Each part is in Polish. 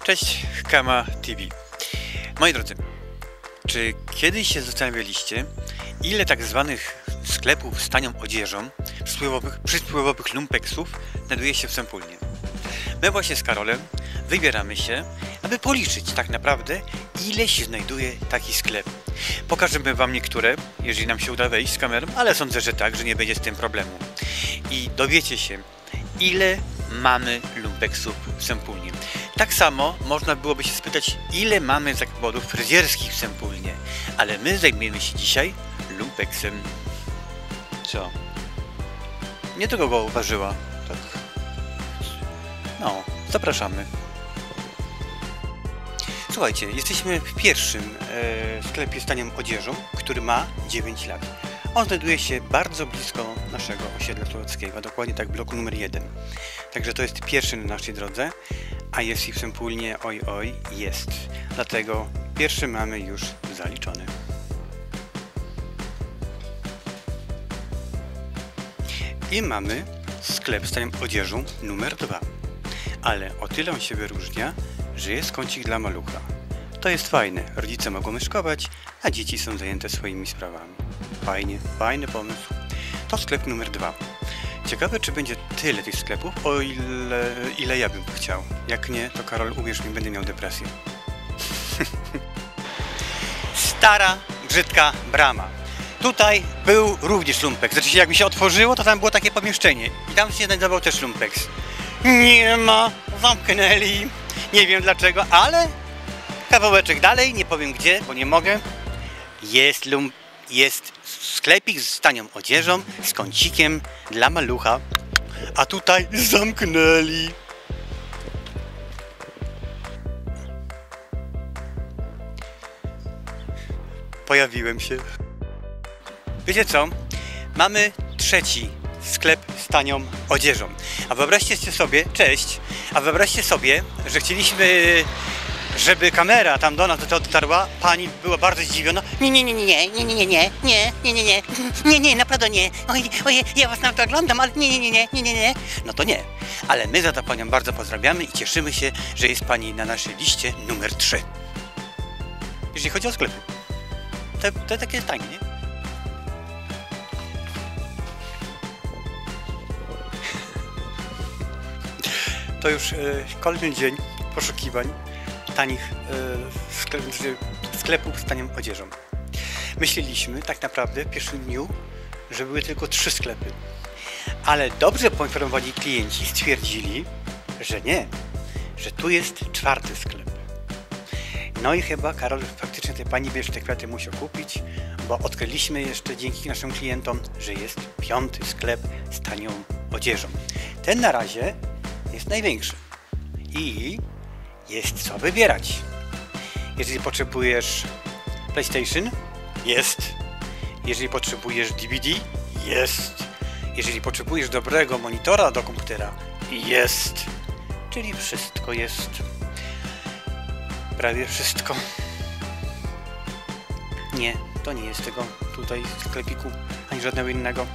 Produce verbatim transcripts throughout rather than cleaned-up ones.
Cześć, Kama T V. Moi drodzy, czy kiedyś się zastanawialiście, ile tak zwanych sklepów z tanią odzieżą, przysłowiowych, przysłowiowych lumpeksów znajduje się w Sępólnie? My właśnie z Karolem wybieramy się, aby policzyć tak naprawdę, ile się znajduje taki sklep. Pokażemy wam niektóre, jeżeli nam się uda wejść z kamerą, ale sądzę, że tak, że nie będzie z tym problemu. I dowiecie się, ile mamy lumpeksów w Sępólnie. Tak samo można byłoby się spytać, ile mamy zakładów fryzjerskich w Sępólnie. Ale my zajmiemy się dzisiaj lumpeksem. Co? Nie tylko go uważyła. Tak. No, zapraszamy. Słuchajcie, jesteśmy w pierwszym e, sklepie z tanią odzieżą, który ma dziewięć lat. On znajduje się bardzo blisko naszego osiedla słowackiego, dokładnie tak bloku numer jeden. Także to jest pierwszy na naszej drodze, a jest ich w Sępólnie, oj oj, jest. Dlatego pierwszy mamy już zaliczony. I mamy sklep z tanią odzieżą numer dwa. Ale o tyle on się wyróżnia, że jest kącik dla malucha. To jest fajne, rodzice mogą myszkować, a dzieci są zajęte swoimi sprawami. Fajnie, fajny pomysł. To sklep numer dwa. Ciekawe, czy będzie tyle tych sklepów, o ile, ile ja bym chciał. Jak nie, to Karol, uwierz mi, będę miał depresję. Stara, brzydka brama. Tutaj był również lumpeks. Znaczy, jak mi się otworzyło, to tam było takie pomieszczenie. I tam się znajdował też lumpeks. Nie ma, zamknęli. Nie wiem dlaczego, ale kawałeczek dalej, nie powiem gdzie, bo nie mogę. Jest lump, jest sklepik z tanią odzieżą, z kącikiem dla malucha. A tutaj zamknęli. Pojawiłem się. Wiecie co? Mamy trzeci sklep z tanią odzieżą. A wyobraźcie sobie, cześć, a wyobraźcie sobie, że chcieliśmy, żeby kamera tam do nas dotarła, pani była bardzo zdziwiona. Nie, nie, nie, nie, nie, nie, nie, nie, nie, nie, nie, nie, nie, nie, nie, naprawdę nie. Oj, oj, ja was nawet oglądam, ale nie, nie, nie, nie, nie, nie, nie. No to nie, ale my za to panią bardzo pozdrawiamy i cieszymy się, że jest pani na naszej liście numer trzy. Jeżeli chodzi o sklepy. To, to takie tanie, nie? To już e, kolejny dzień poszukiwań tanich e, sklep, sklepów z tanią odzieżą. Myśleliśmy tak naprawdę w pierwszym dniu, że były tylko trzy sklepy. Ale dobrze poinformowani klienci stwierdzili, że nie, że tu jest czwarty sklep. No i chyba Karol faktycznie tej pani wiesz, te kwiaty musiał kupić, bo odkryliśmy jeszcze dzięki naszym klientom, że jest piąty sklep z tanią odzieżą. Ten na razie jest największy i jest co wybierać. Jeżeli potrzebujesz PlayStation, jest. Jeżeli potrzebujesz D V D, jest. Jeżeli potrzebujesz dobrego monitora do komputera, jest. Czyli wszystko jest. Prawie wszystko. Nie, to nie jest tego tutaj sklepiku, ani żadnego innego.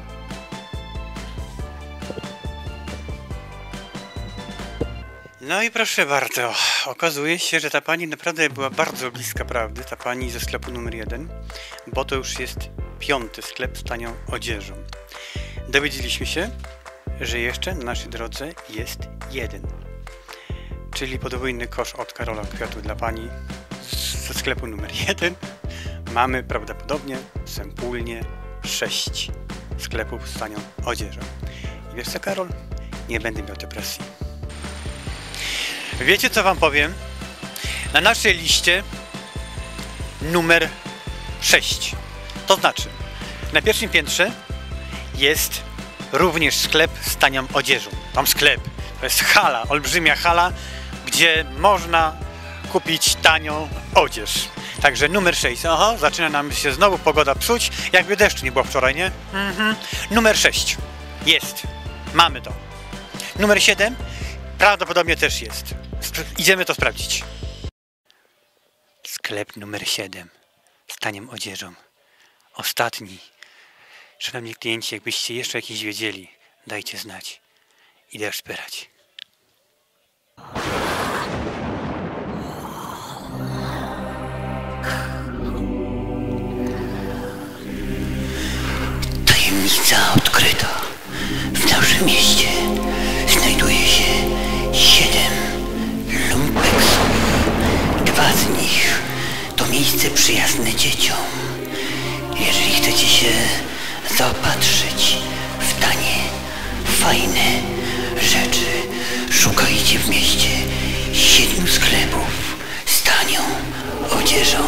No i proszę bardzo, okazuje się, że ta pani naprawdę była bardzo bliska prawdy, ta pani ze sklepu numer jeden, bo to już jest piąty sklep z tanią odzieżą. Dowiedzieliśmy się, że jeszcze na naszej drodze jest jeden, czyli podwójny kosz od Karola kwiatów dla pani ze sklepu numer jeden. Mamy prawdopodobnie w Sępólnie sześć sklepów z tanią odzieżą. I wiesz co, Karol? Nie będę miał depresji. Wiecie co wam powiem? Na naszej liście numer sześć. To znaczy, na pierwszym piętrze jest również sklep z tanią odzieżą. Tam sklep, to jest hala, olbrzymia hala, gdzie można kupić tanią odzież. Także numer sześć. Aha, zaczyna nam się znowu pogoda psuć, jakby deszczu nie było wczoraj, nie? Mhm. Numer sześć. Jest. Mamy to. Numer siedem prawdopodobnie też jest. Idziemy to sprawdzić. Sklep numer siedem z tanią odzieżą. Ostatni. Szanowni klienci, jakbyście jeszcze jakieś wiedzieli, dajcie znać. Idę szperać. Miejsca odkryta. W naszym mieście znajduje się siedem lumpeksów. Dwa z nich to miejsce przyjazne dzieciom. Jeżeli chcecie się zaopatrzyć w tanie, fajne rzeczy, szukajcie w mieście siedmiu sklepów z tanią odzieżą.